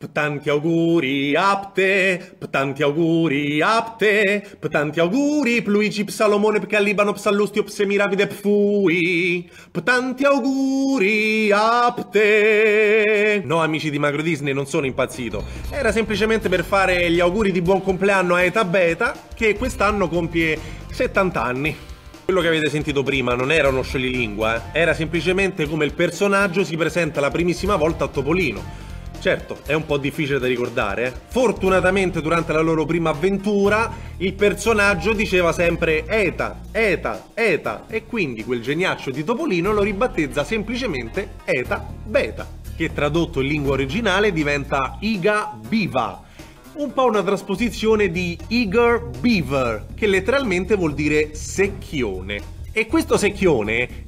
Tanti auguri a te, tanti auguri a te, tanti auguri Pluigi Psalomone Pcallibano Psallustio Psemiravide Pfui, tanti auguri a te. No, amici di Macro Disney, non sono impazzito, era semplicemente per fare gli auguri di buon compleanno a Eta Beta, che quest'anno compie 70 anni. Quello che avete sentito prima non era uno scioglilingua, era semplicemente come il personaggio si presenta la primissima volta a Topolino. Certo, è un po' difficile da ricordare. Fortunatamente durante la loro prima avventura il personaggio diceva sempre Eta, Eta, Eta e quindi quel geniaccio di Topolino lo ribattezza semplicemente Eta Beta, che tradotto in lingua originale diventa Iga Biva, un po' una trasposizione di Eager Beaver, che letteralmente vuol dire secchione. E questo secchione,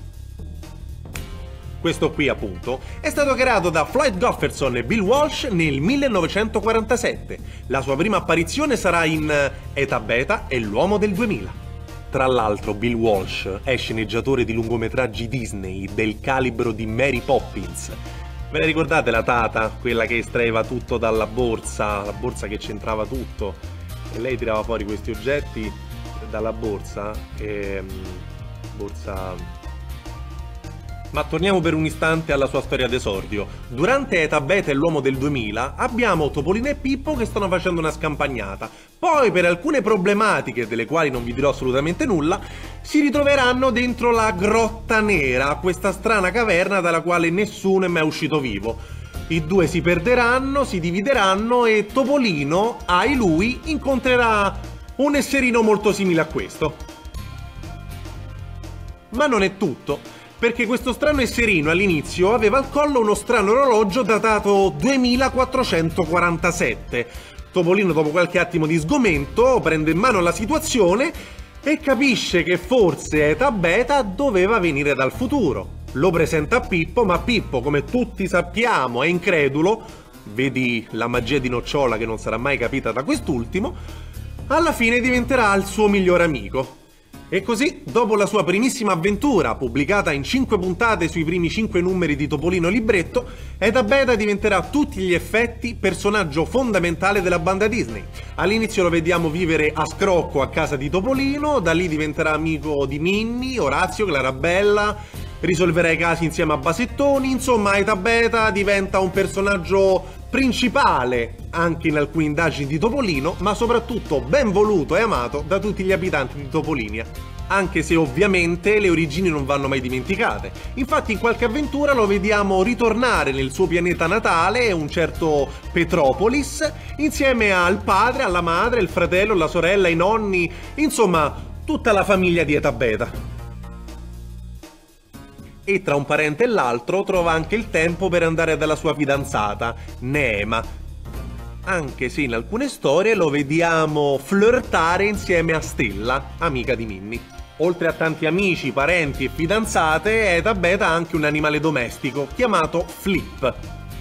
questo qui appunto, è stato creato da Floyd Gofferson e Bill Walsh nel 1947. La sua prima apparizione sarà in Eta Beta e l'uomo del 2000. Tra l'altro Bill Walsh è sceneggiatore di lungometraggi Disney del calibro di Mary Poppins. Ve la ricordate la tata? Quella che estraeva tutto dalla borsa, la borsa che c'entrava tutto, e lei tirava fuori questi oggetti dalla borsa e... borsa... Ma torniamo per un istante alla sua storia d'esordio. Durante Eta Beta e l'uomo del 2000 abbiamo Topolino e Pippo che stanno facendo una scampagnata. Poi per alcune problematiche, delle quali non vi dirò assolutamente nulla, si ritroveranno dentro la Grotta Nera, questa strana caverna dalla quale nessuno è mai uscito vivo. I due si perderanno, si divideranno e Topolino, ai lui, incontrerà un esserino molto simile a questo. Ma non è tutto, perché questo strano esserino all'inizio aveva al collo uno strano orologio datato 2447. Topolino, dopo qualche attimo di sgomento, prende in mano la situazione e capisce che forse Eta Beta doveva venire dal futuro. Lo presenta a Pippo, ma Pippo, come tutti sappiamo, è incredulo, vedi la magia di Nocciola che non sarà mai capita da quest'ultimo, alla fine diventerà il suo migliore amico. E così, dopo la sua primissima avventura, pubblicata in 5 puntate sui primi 5 numeri di Topolino libretto, Eta Beta diventerà a tutti gli effetti personaggio fondamentale della banda Disney. All'inizio lo vediamo vivere a scrocco a casa di Topolino, da lì diventerà amico di Minnie, Orazio, Clarabella, risolverà i casi insieme a Basettoni, insomma Eta Beta diventa un personaggio principale anche in alcune indagini di Topolino, ma soprattutto ben voluto e amato da tutti gli abitanti di Topolinia. Anche se ovviamente le origini non vanno mai dimenticate. Infatti in qualche avventura lo vediamo ritornare nel suo pianeta natale, un certo Petropolis, insieme al padre, alla madre, il fratello, la sorella, i nonni, insomma tutta la famiglia di Eta Beta. E tra un parente e l'altro trova anche il tempo per andare dalla sua fidanzata, Neema, anche se in alcune storie lo vediamo flirtare insieme a Stella, amica di Minnie. Oltre a tanti amici, parenti e fidanzate, Eta Beta ha anche un animale domestico chiamato Flip.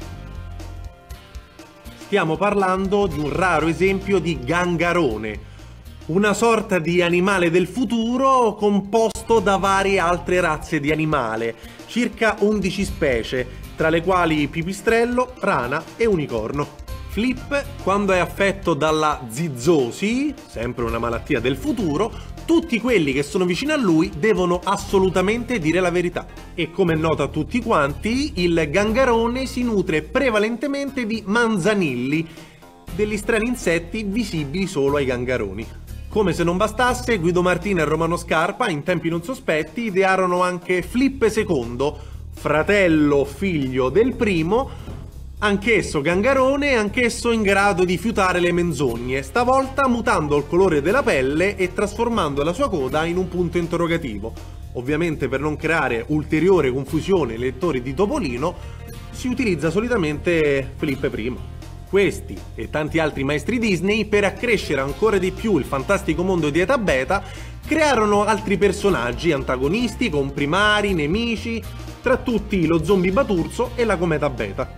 Stiamo parlando di un raro esempio di gangarone, una sorta di animale del futuro composto da varie altre razze di animale, circa 11 specie, tra le quali pipistrello, rana e unicorno. Flip, quando è affetto dalla zizzosi, sempre una malattia del futuro, tutti quelli che sono vicini a lui devono assolutamente dire la verità. E come è noto a tutti quanti, il gangarone si nutre prevalentemente di manzanilli, degli strani insetti visibili solo ai gangaroni. Come se non bastasse, Guido Martina e Romano Scarpa, in tempi non sospetti, idearono anche Flip II, fratello figlio del primo, anch'esso gangarone e anch'esso in grado di fiutare le menzogne, stavolta mutando il colore della pelle e trasformando la sua coda in un punto interrogativo. Ovviamente per non creare ulteriore confusione ai lettori di Topolino, si utilizza solitamente Flip I. Questi e tanti altri maestri Disney, per accrescere ancora di più il fantastico mondo di Eta Beta, crearono altri personaggi antagonisti, comprimari, nemici, tra tutti lo zombie Baturzo e la cometa Beta.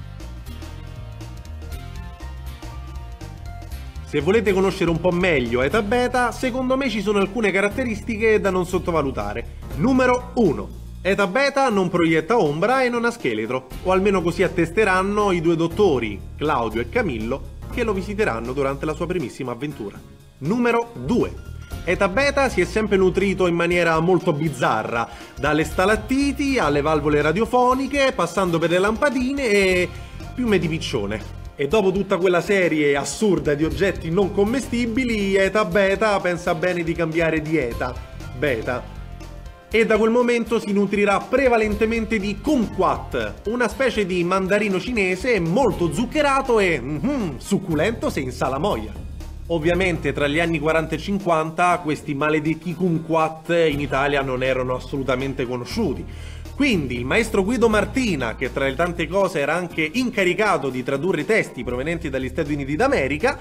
Se volete conoscere un po' meglio Eta Beta, secondo me ci sono alcune caratteristiche da non sottovalutare. Numero 1. Eta Beta non proietta ombra e non ha scheletro, o almeno così attesteranno i due dottori, Claudio e Camillo, che lo visiteranno durante la sua primissima avventura. Numero 2. Eta Beta si è sempre nutrito in maniera molto bizzarra, dalle stalattiti alle valvole radiofoniche, passando per le lampadine e piume di piccione. E dopo tutta quella serie assurda di oggetti non commestibili, Eta Beta pensa bene di cambiare dieta, beta. E da quel momento si nutrirà prevalentemente di kumquat, una specie di mandarino cinese molto zuccherato e succulento se in salamoia. Ovviamente tra gli anni 40 e 50 questi maledetti kumquat in Italia non erano assolutamente conosciuti. Quindi il maestro Guido Martina, che tra le tante cose era anche incaricato di tradurre testi provenienti dagli Stati Uniti d'America,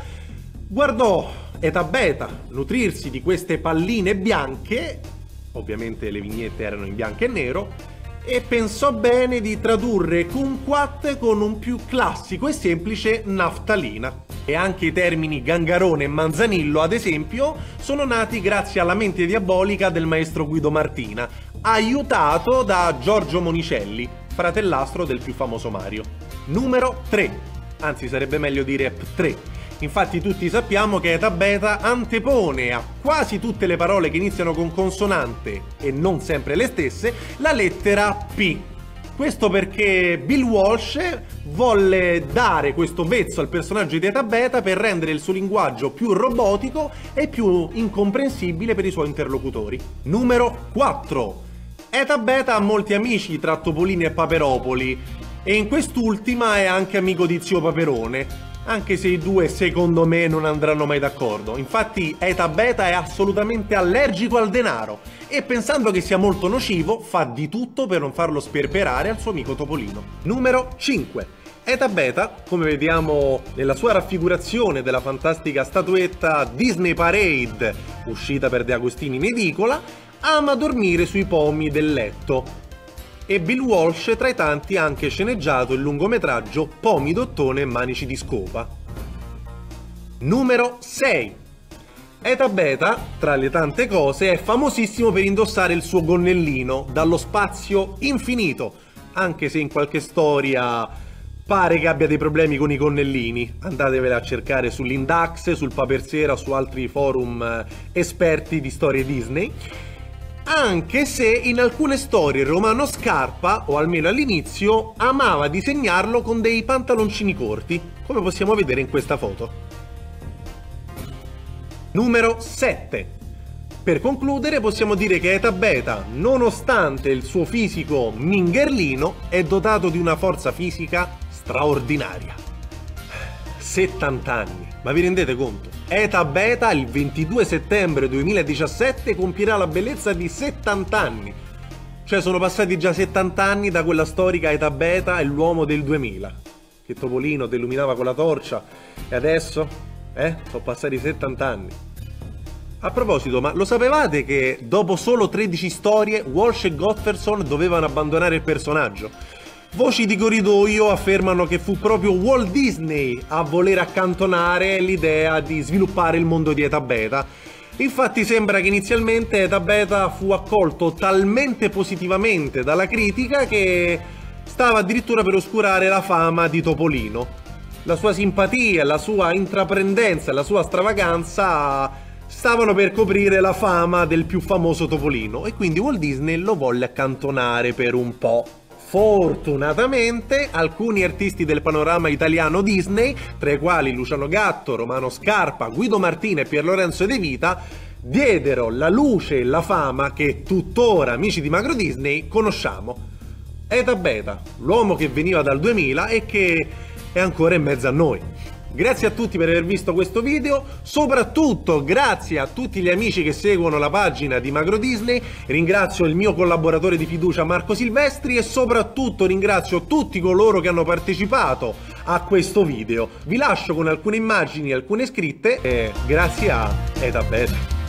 guardò Eta Beta nutrirsi di queste palline bianche, ovviamente le vignette erano in bianco e nero, e pensò bene di tradurre kumquat con un più classico e semplice naftalina. E anche i termini gangarone e manzanillo, ad esempio, sono nati grazie alla mente diabolica del maestro Guido Martina, aiutato da Giorgio Monicelli, fratellastro del più famoso Mario. Numero 3. Anzi, sarebbe meglio dire P3. Infatti tutti sappiamo che Eta Beta antepone a quasi tutte le parole che iniziano con consonante, e non sempre le stesse, la lettera P. Questo perché Bill Walsh volle dare questo vezzo al personaggio di Eta Beta per rendere il suo linguaggio più robotico e più incomprensibile per i suoi interlocutori. Numero 4. Eta Beta ha molti amici tra Topolini e Paperopoli, e in quest'ultima è anche amico di Zio Paperone, anche se i due secondo me non andranno mai d'accordo. Infatti Eta Beta è assolutamente allergico al denaro e, pensando che sia molto nocivo, fa di tutto per non farlo sperperare al suo amico Topolino. Numero 5. Eta Beta, come vediamo nella sua raffigurazione della fantastica statuetta Disney Parade uscita per De Agostini in edicola, ama dormire sui pomi del letto. E Bill Walsh tra i tanti ha anche sceneggiato il lungometraggio Pomi d'ottone e manici di scopa. Numero 6. Eta Beta, tra le tante cose, è famosissimo per indossare il suo gonnellino dallo spazio infinito, anche se in qualche storia pare che abbia dei problemi con i gonnellini. Andatevela a cercare sull'Indax, sul Papersera, su altri forum esperti di storie Disney. Anche se in alcune storie Romano Scarpa, o almeno all'inizio, amava disegnarlo con dei pantaloncini corti, come possiamo vedere in questa foto. Numero 7. Per concludere possiamo dire che Eta Beta, nonostante il suo fisico mingherlino, è dotato di una forza fisica straordinaria. 70 anni, ma vi rendete conto? Eta Beta il 22 settembre 2017 compirà la bellezza di 70 anni. Cioè sono passati già 70 anni da quella storica Eta Beta e l'uomo del 2000, che Topolino deluminava con la torcia, e adesso? Sono passati 70 anni. A proposito, ma lo sapevate che dopo solo 13 storie Walsh e Gottfredson dovevano abbandonare il personaggio? Voci di corridoio affermano che fu proprio Walt Disney a voler accantonare l'idea di sviluppare il mondo di Eta Beta. Infatti sembra che inizialmente Eta Beta fu accolto talmente positivamente dalla critica che stava addirittura per oscurare la fama di Topolino. La sua simpatia, la sua intraprendenza, la sua stravaganza stavano per coprire la fama del più famoso Topolino, e quindi Walt Disney lo volle accantonare per un po'. Fortunatamente alcuni artisti del panorama italiano Disney, tra i quali Luciano Gatto, Romano Scarpa, Guido Martina e Pier Lorenzo De Vita, diedero la luce e la fama che tuttora, amici di Macro Disney, conosciamo. Eta Beta, l'uomo che veniva dal 2000 e che è ancora in mezzo a noi. Grazie a tutti per aver visto questo video, soprattutto grazie a tutti gli amici che seguono la pagina di Macro Disney, ringrazio il mio collaboratore di fiducia Marco Silvestri e soprattutto ringrazio tutti coloro che hanno partecipato a questo video. Vi lascio con alcune immagini e alcune scritte e grazie a Eta Beta.